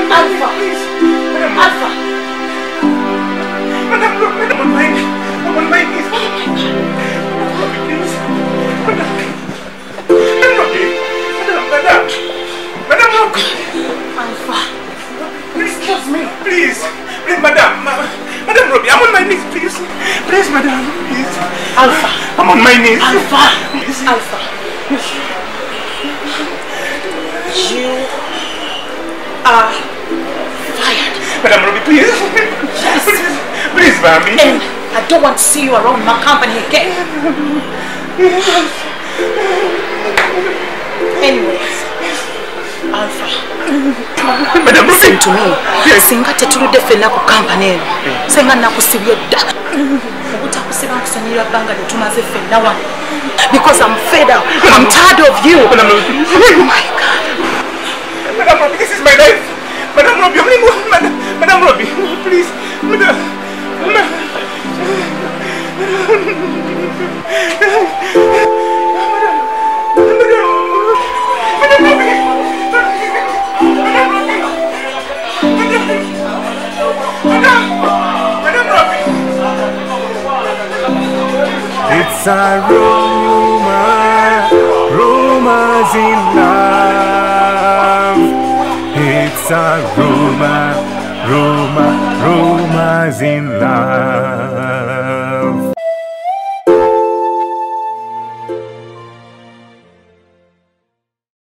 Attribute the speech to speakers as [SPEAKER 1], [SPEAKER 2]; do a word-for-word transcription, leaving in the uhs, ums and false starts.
[SPEAKER 1] Alpha. Alpha.
[SPEAKER 2] Madam, look, Madam, on my knees. I'm on my knees. Madam, Robbie, please. Madam. Madam, Robbie. Madam, Madam. Madam, Robbie.
[SPEAKER 1] Alpha.
[SPEAKER 2] Please, excuse me. Please. Please, Madam. Madam Robbie, I'm on my knees, please. Please, Madam, please.
[SPEAKER 1] Alpha.
[SPEAKER 2] I'm on my knees.
[SPEAKER 1] Alpha.
[SPEAKER 2] Please.
[SPEAKER 1] Alpha. You are fired.
[SPEAKER 2] Madam Robbie, please.
[SPEAKER 1] Yes.
[SPEAKER 2] Please, please, Mami.
[SPEAKER 1] And I don't want to see you around my company again. Anyways, Alpha.
[SPEAKER 2] Madam Robbie.
[SPEAKER 1] Listen to me. Singa tetuludde ffenna ku company eno. Senga nakusibye dda. Obutakusiba nkusonyiira bbanga lye tumaze ffenna wano. Because I'm fed up. I'm tired of you.
[SPEAKER 2] Madam Robbie.
[SPEAKER 1] Oh my God.
[SPEAKER 2] Madam Robbie, this is my life. Madam Robbie, only one. Madam, Madam Robbie, please. Madam. Madam. Madam Robbie.
[SPEAKER 3] It's a rumor, rumors in love. It's a rumor, rumor, rumors in love.